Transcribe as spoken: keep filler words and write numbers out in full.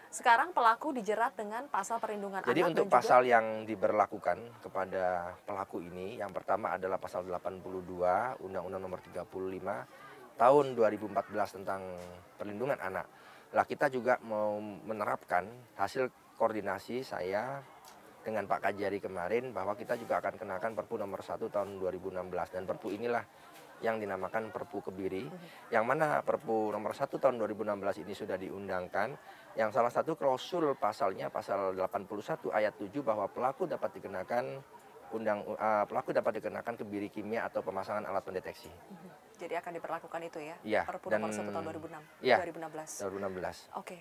Sekarang pelaku dijerat dengan pasal perlindungan Jadi anak untuk dan juga pasal yang diberlakukan kepada pelaku ini, yang pertama adalah pasal delapan puluh dua Undang-Undang Nomor tiga puluh lima Tahun dua ribu empat belas tentang perlindungan anak. Lah kita juga mau menerapkan hasil koordinasi saya dengan Pak Kajari kemarin bahwa kita juga akan kenakan Perpu nomor satu tahun dua ribu enam belas, dan Perpu inilah yang dinamakan Perpu Kebiri, yang mana Perpu nomor satu tahun dua ribu enam belas ini sudah diundangkan, yang salah satu klausul pasalnya pasal delapan puluh satu ayat tujuh bahwa pelaku dapat dikenakan undang uh, pelaku dapat dikenakan kebiri kimia atau pemasangan alat pendeteksi. jadi akan diperlakukan itu ya, Iya, Perpu dan nomor satu tahun dua ribu enam, iya, dua ribu enam belas. dua ribu enam belas. Oke.